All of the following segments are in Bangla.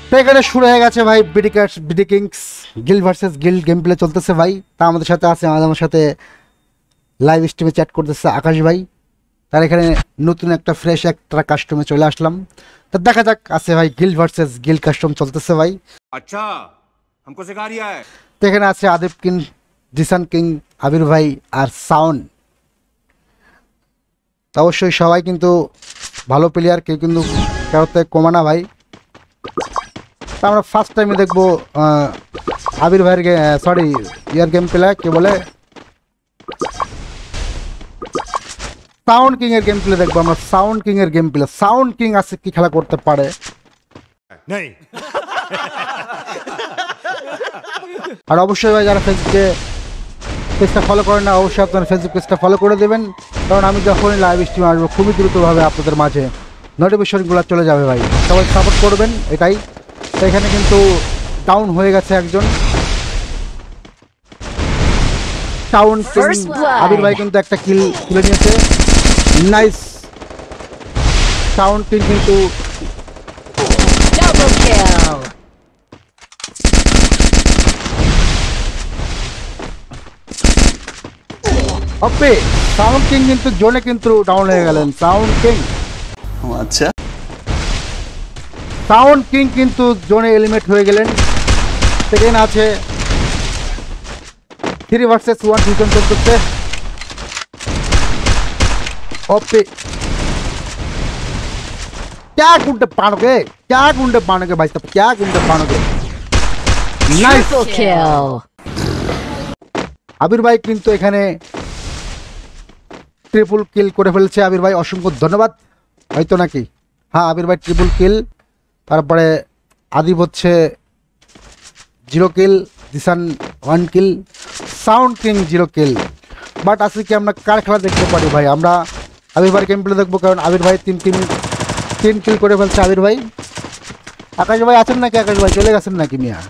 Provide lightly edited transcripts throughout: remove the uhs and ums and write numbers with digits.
তো এখানে শুরু হয়ে গেছে ভাই BD kings guild versus guild game play চলতেছে ভাই। তা আমাদের সাথে আছে, আমার সাথে লাইভ স্ট্রিমে চ্যাট করতেছে আকাশ ভাই। তার এখানে নতুন একটা ফ্রেশ একটা কাস্টমে চলে আসলাম। তো দেখা যাক আছে ভাই গিল্ড ভার্সেস গিল্ড কাস্টম চলতেছে ভাই। আচ্ছা हमको सिखा रिया है। তো এখানে আছে আদিব কিং, জিসান কিং, আবির ভাই আর সাউন্ড। অবশ্যই সবাই কিন্তু ভালো প্লেয়ার, কেউ কিন্তু কারোতে কমানা ভাই। তা আমরা ফার্স্ট টাইমে দেখবো আবির ভাইয়ের সরি ইয়ার গেম প্লে, কে বলে সাউন্ড কিং এর গেম প্লে দেখবো আমরা। সাউন্ড কিং এর গেম প্লে, সাউন্ড কিং আছে কি খেলা করতে পারে। আর অবশ্যই ভাই যারা ফেসবুকে পেজটা ফলো করেন না, অবশ্যই আপনারা ফেসবুক পেজটা ফলো করে দেবেন, কারণ আমি যখনই লাইভ স্ট্রিম আসবো খুবই দ্রুতভাবে আপনাদের মাঝে নোটিফিকেশনগুলো চলে যাবে ভাই। সবাই সাপোর্ট করবেন এটাই। তো এখানে কিন্তু ডাউন হয়ে গেছে একজন, সাউন্ড কিং আবির ভাই কিন্তু একটা কিল তুলে নিয়েছে। নাইস, সাউন্ড কিং কিন্তু ওপে সাউন্ড কিং কিন্তু জোনে কিন্তু ডাউন হয়ে গেলেন। সাউন্ড কিং, আচ্ছা সাউন্ড কিং কিন্তু জোনে এলিমিনেট হয়ে গেলেন। সেকেন্ড আছে 3 ভার্সেস 1 সিজন চলতেছে। ओपे क्या गुंडे पानोगे, क्या गुंडे पानोगे भाई साहब, क्या गुंडे पानोगे। नाइस किल। আবির ভাই কিন্তু এখানে ট্রিপল কিল করে ফেলছে। আবির ভাই অসংখ্য ধন্যবাদ, হয়তো নাকি। হ্যাঁ আবির ভাই ট্রিপল কিল। তারপরে আদিব হচ্ছে 0 kill, Zisan 1 kill, sound king 0 kill. But আজকে কি আমরা কার খেলা দেখতে পারি ভাই? আমরা আবির ভাই গেম প্লে দেখবো, কারণ আবির ভাই 3 কিল করে ফেলছে আবির ভাই। আকাশ ভাই আছেন নাকি? আকাশ ভাই চলে গেছেন নাকি মিয়া?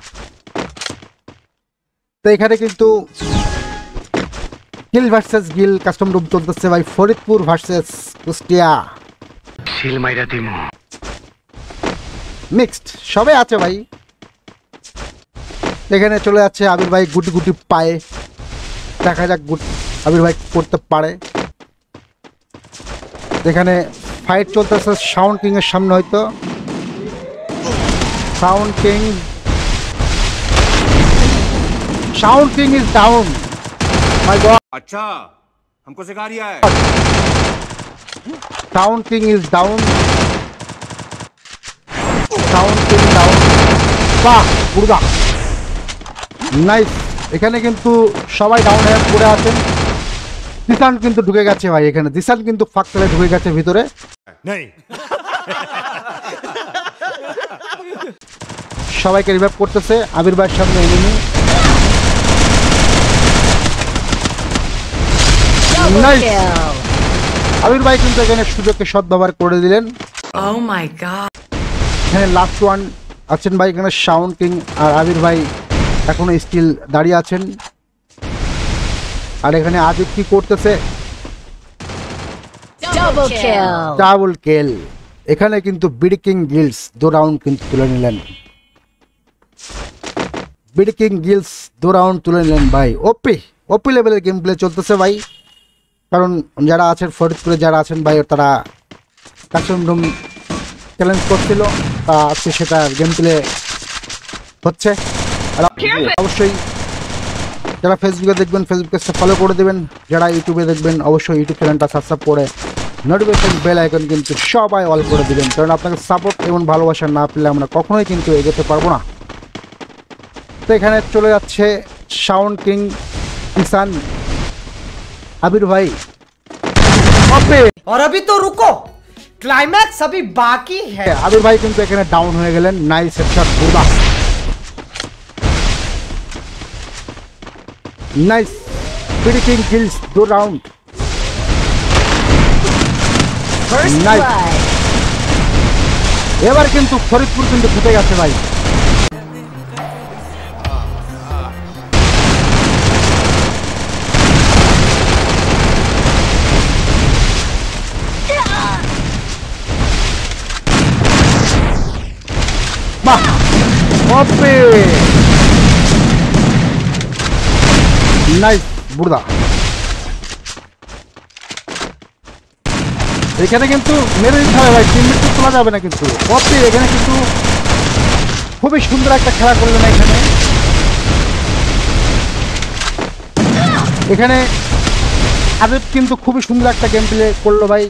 তো এখানে কিন্তু guild versus guild custom room চলতেছে ভাই। ফরিদপুর ভার্সেস কুষ্টিয়া, মিক্সড সবাই আছে ভাই। এখানে চলে যাচ্ছে আবির ভাই গুটি গুটি পায়ে। দেখা যাক আবির ভাই করতে পারে। এখানে ফাইট চলতেছে সাউন্ড কিং এর সামনে, হয়তো sound king is down. My god, अच्छा हमको सिखा रिया है। Sound king is down, sound king down. বাহ গুরুদা, নাইস। এখানে কিন্তু সবাই ডাউন হয়ে পড়ে আছেন। জিসান কিন্তু ঢুকে গেছে ভাই, এখানে জিসান কিন্তু ফাঁক ফেলে ঢুকে গেছে ভিতরে। সবাইকে রিভাইভ করতেছে আবির ভাইয়ের সামনে এনিমি। নাইস, আবির ভাই কিন্তু এখানে সুযোগকে সদ্ব্যবহার করে দিলেন। Oh my god, এখানে লাস্ট ওয়ান আছেন ভাই, এখানে সাউন্ড কিং আর আবির ভাই এখনো স্টিল দাঁড়িয়ে আছেন। আর এখানে আদিব কি করতেছে? Double kill. এখানে কিন্তু বিডি কিং গিল্ডস 2 রাউন্ড কিন্তু তুলে নিলেন। বিডি কিং গিল্ডস 2 রাউন্ড তুলে নিলেন ভাই। ওপি লেভেলের গেম প্লে চলতেছে ভাই, কারণ যারা আছেন ফরিদপুরে যারা আছেন ভাই তারা কাস্টম রুম চ্যালেঞ্জ করছিল, তা আজকে সেটা গেম প্লে হচ্ছে। আর অবশ্যই যারা ফেসবুকে দেখবেন ফেসবুক পেজটা ফলো করে দেবেন, যারা ইউটিউবে দেখবেন অবশ্যই ইউটিউব চ্যানেলটা সাবস্ক্রাইব করে নোটিফিকেশন বেল আইকন কিন্তু সবাই অল করে দিবেন, কারণ আপনাকে সাপোর্ট এবং ভালোবাসা না পেলে আমরা কখনোই কিন্তু এগোতে পারবো না। তো এখানে চলে যাচ্ছে সাউন্ড কিং, কিষান, আবির ভাই। और अभी तो रुको, क्लाइमैक्स अभी बाकी है। আবির ভাই কিন্তু এখানে ডাউন হয়ে গেলেন। নাইস হেডশট বুবা, nice. BD king kills 2 round, nice. এবার কিন্তু ফরিদপুর কিন্তু ফুটে গেছে ভাই। বাহ ওপে নাইস বুড়দা। এখানে কিন্তু মেরে দিতে হবে ভাই, টিমমেট তো তোলা যাবে না কিন্তু। ওপে এখানে কিন্তু খুবই সুন্দর একটা খেলা করলেন এখানে। এখানে আবিব কিন্তু খুবই সুন্দর একটা গেম প্লে করলো ভাই।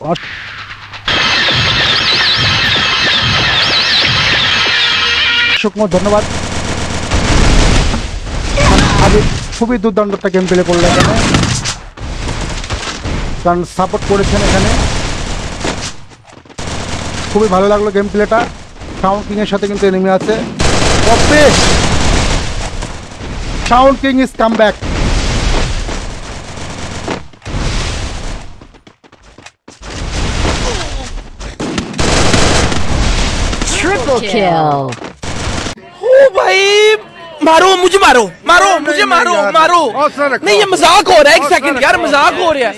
ধন্যবাদ। আবিব খুবই দুর্দান্ত একটা গেম প্লে করলো এখানে, কারণ সাপোর্ট করেছেন এখানে। খুবই ভালো লাগলো গেম প্লেটা। সাউন্ড কিং এর সাথে কিন্তু এনিমি আছে। ওপে sound king is come back. Triple kill. ओ भाई मारो मुझे, मारो मारो मुझे, मारो मारो। नहीं ये मजाक हो रहा है, एक सेकंड यार, मजाक हो रहा है।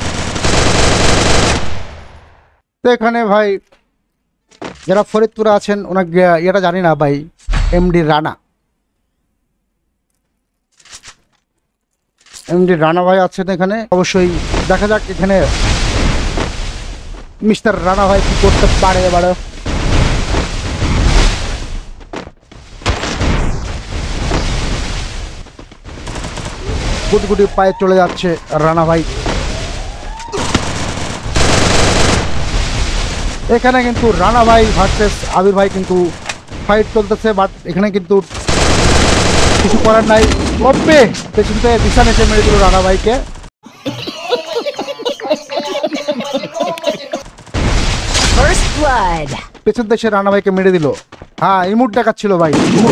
তো এখানে ভাই যারা ফরিদপুরে আছেন ওনাকে এটা জানি না ভাই, এমডি রানা ভাই আছেন এখানে। অবশ্যই দেখা যাক এখানে মিস্টার রানা ভাই কি করতে পারে এবারে। গুটি পায়ে চলে যাচ্ছে রানা ভাই। এখানে কিন্তু রানা ভাই ভার্সেস আবির ভাই কিন্তু ফাইট চলতেছে, বাট এখানে কিন্তু কিছু করার নাই। ওপে পেছন থেকে দিশান এসে মেরে দিল রানা ভাইকে। First blood. পেছন থেকে সে রানা ভাইকে মেরে দিল। হ্যাঁ ইমোট দেখাচ্ছিল ভাই, ইমোট।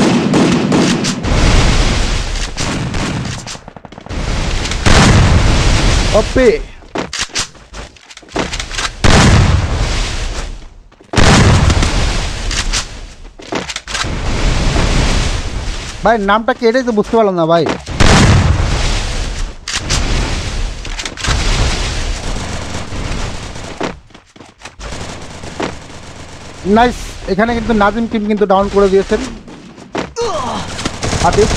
ওপে ভাই নামটা কি এটাই তো বুঝতে পারলাম না ভাই। নাইস। এখানে কিন্তু নাজিম টিম কিন্তু ডাউন করে দিয়েছেন। আতিফ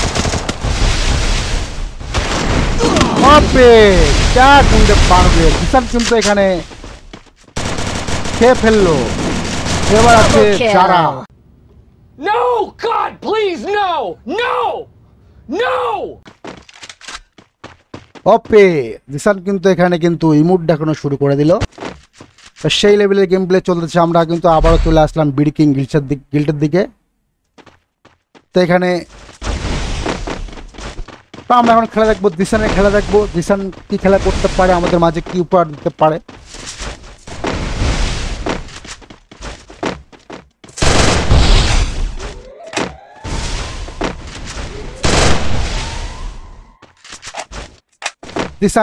ওপে क्या কুন্ডে পারবে, কিষান কিন্তু এখানে খেয়ে ফেললো। এবার আছে যারা। No God please no no no। ওপে Jisan কিন্তু এখানে কিন্তু ইমোট দেখানো শুরু করে দিল। সেই লেভেলের গেম প্লে চলতেছে। আমরা কিন্তু আবারও চলে আসলাম বিডি কিং গিল্টের দিকে। তো এখানে তো আমরা এখন খেলা দেখবো, দিশানের খেলা দেখবো। দিশান কি খেলা করতে পারে, আমাদের মাঝে কি উপহার দিতে পারে। দিশান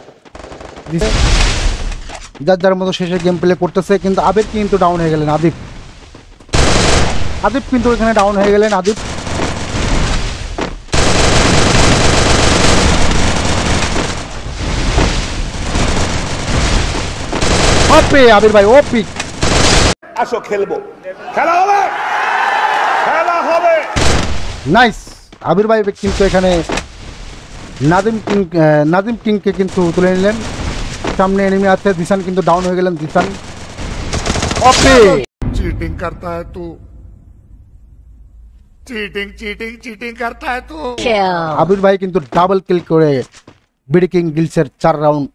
যার যার মতো শেষে গেম প্লে করতেছে, কিন্তু আবিব কিন্তু ডাউন হয়ে গেলেন। আদিব কিন্তু এখানে ডাউন হয়ে গেলেন। আদিব ওপে আবির ভাই ওপি। আসো খেলবো, খেলা হবে, খেলা হবে। নাইস। আবির ভাই কিন্তু এখানে নাদিম কিংকে কিন্তু তুলে নিলেন। সামনে এনিমি আছে। দিশান কিন্তু ডাউন হয়ে গেলেন। দিশান ওপে चीटिंग करता है तू, चीटिंग करता है तू। আবির ভাই কিন্তু ডাবল কিল করে বিডি কিং গিলসের 4 রাউন্ড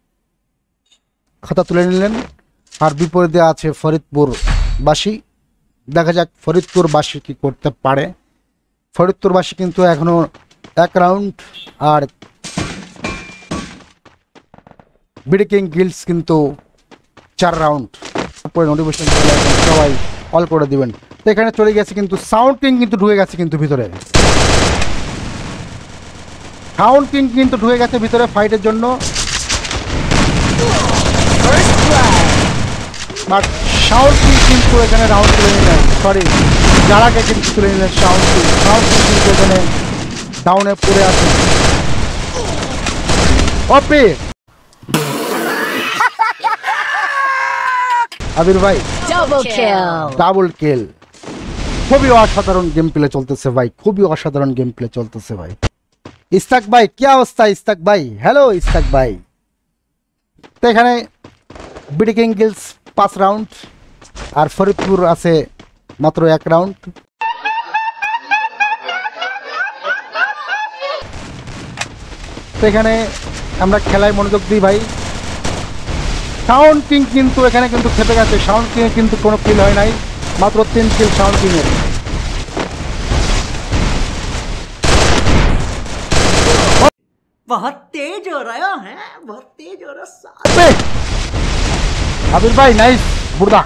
খাতা তুলে নিলেন। আর বিপরীতে আছে ফরিদপুর বাসী। দেখা যাক ফরিদপুর বাসী কি করতে পারে। ফরিদপুর বাসী কিন্তু এখনো 1 রাউন্ড, আর বিডি কিং গিলস কিন্তু 4 রাউন্ড। তারপরে নোটিফিকেশন সবাই অল করে দিবেন। তো এখানে চলে গেছে কিন্তু সাউন্ড কিং কিন্তু ঢুকে গেছে কিন্তু ভিতরে। সাউন্ড কিং কিন্তু ঢুকে গেছে ভিতরে ফাইটের জন্য। বাট সাউন্ড কিং কিন্তু এখানে রাউন্ড তুলে নিলেন। সরি, যারাকে কিন্তু তুলে নিলেন সাউন্ড কিং কিন্তু এখানে ডাউনে পড়ে আছে। ওপে আবির ভাই Double kill. ডাবল কিল। খুবই অসাধারণ গেম প্লে চলতেছে ভাই, খুবই অসাধারণ গেম প্লে চলতেছে ভাই। ইস্তাক ভাই কি অবস্থা? ইস্তাক ভাই, হ্যালো ইস্তাক ভাই। তো এখানে বিডি কিং গিলস 5 রাউন্ড আর ফরিদপুর আছে মাত্র 1 রাউন্ড। তো এখানে আমরা খেলায় মনোযোগ দিই ভাই। সাউন্ড কিং কিন্তু এখানে কিন্তু খেপে গেছে, সাউন্ড কিং এর কিন্তু কোনো কিল হয় নাই, মাত্র 3 কিল সাউন্ড কিং এর। बहुत तेज हो रहा है, बहुत तेज हो रहा पे আবির ভাই নাইস বুড়দা।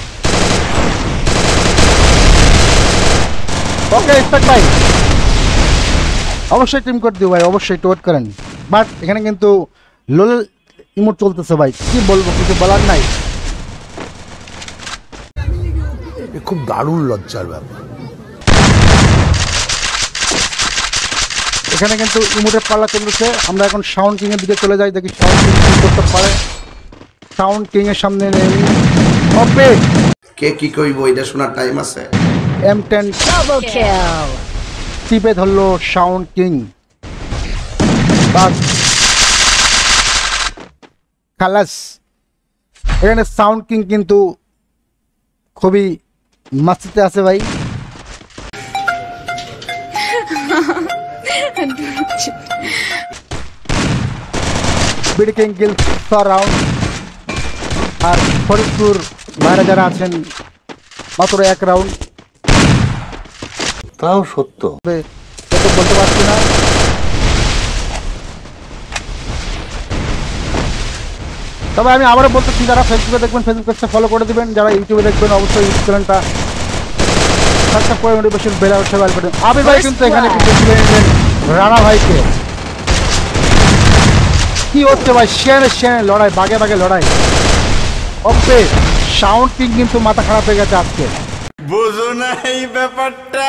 ওকে ইস্তাক ভাই অবশ্যই টিম কোড দিও ভাই, অবশ্যই একটু ওয়েট করেন। বাট এখানে কিন্তু লোল ইমোট চলতেছে ভাই, কি বলবো, কিছু বলার নাই। খুব দারুণ লজ্জার ব্যাপার। এখানে কিন্তু ইমোটের পাল্লা চলতেছে। আমরা এখন সাউন্ড কিং এর দিকে চলে যাই, দেখি সাউন্ড কিং কি করতে পারে। সাউন্ড কিং এর সামনে নেই ওপে, কে কি কইব এটা শোনার টাইম আছে? Double kill. টিপে ধরলো সাউন্ড কিং। বাস খালাস। এখানে সাউন্ড কিং কিন্তু খুবই মাস্তিতে আছে ভাই। বিডি কিং গিল 4 রাউন্ড আর ফরিদপুর বাইরে যারা আছেন মাত্র 1 রাউন্ড। তাও সত্য, বলতে পারছি না। তবে আমি আবারও বলতেছি, যারা ফেসবুকে দেখবেন ফেসবুক পেজটা ফলো করে দিবেন, যারা ইউটিউবে দেখবেন অবশ্যই ইউটিউব চ্যানেলটা সাবস্ক্রাইব করে নোটিফিকেশন বেল অবশ্যই অল করে দিন। আবির ভাই কিন্তু এখানে কিছু দিলেন রানা ভাইকে। কি হচ্ছে ভাই, শেয়ারে লড়াই, বাগে বাগে লড়াই। ওকে সাউন্ড কিং কিন্তু মাথা খারাপ হয়ে গেছে আজকে, বুঝো না এই ব্যাপারটা।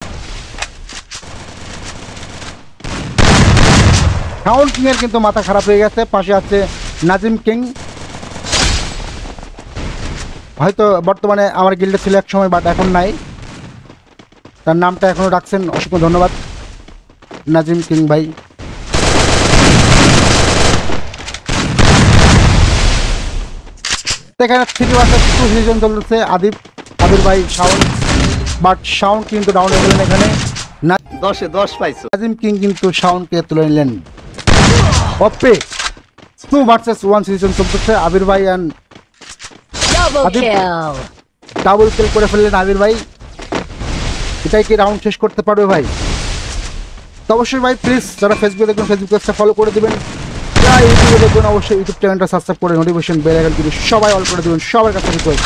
সাউন্ড কিং এর কিন্তু মাথা খারাপ হয়ে গেছে। পাশে আছে নাজিম কিং, হয়তো বর্তমানে আমার গিল্ডে ছিল এক সময়, বাট এখন নাই। তার নামটা এখনো রাখছেন, অসংখ্য ধন্যবাদ নাজিম কিং ভাই। এখানে 3 ভার্সেস 2 সিজন চলতেছে। আবির ভাই সাউন্ড, বাট সাউন্ড কিন্তু ডাউন হয়ে গেলেন এখানে। 10-এ 10 পাইছো। নাজিম কিং কিন্তু সাউন্ডকে তুলে নিলেন। ওপে 2 ভার্সেস 1 সিজন চলতেছে। আবির ভাই and Double kill. Double kill করে ফেললেন আবির ভাই। এটাই কি রাউন্ড শেষ করতে পারবে ভাই? তো অবশ্যই ভাই প্লিজ যারা ফেসবুকে দেখবেন ফেসবুক পেজটা ফলো করে দিবেন, যারা ইউটিউবে দেখবেন অবশ্যই ইউটিউব চ্যানেলটা সাবস্ক্রাইব করে নোটিফিকেশন বেল আইকন দিয়ে সবাই অল করে দিবেন, সবার কাছে রিকোয়েস্ট।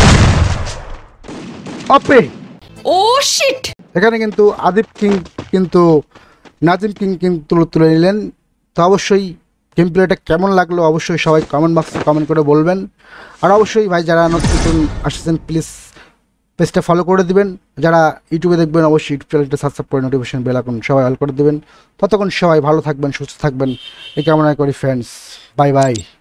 ওপে Oh shit. এখানে কিন্তু আদিপ কিং কিন্তু নাজিম কিং কিন্তু তুলে নিলেন। তো অবশ্যই গেম প্লেটা কেমন লাগলো অবশ্যই সবাই কমেন্ট বক্সে কমেন্ট করে বলবেন। আর অবশ্যই ভাই যারা নতুন আসছেন প্লিজ পেজটা ফলো করে দিবেন, যারা ইউটিউবে দেখবেন অবশ্যই ইউটিউব চ্যানেলটা সাবস্ক্রাইব করে নোটিফিকেশন বেল আইকন সবাই অল করে দিবেন। ততক্ষণ সবাই ভালো থাকবেন, সুস্থ থাকবেন এই কামনা করি ফ্রেন্ডস। Bye bye.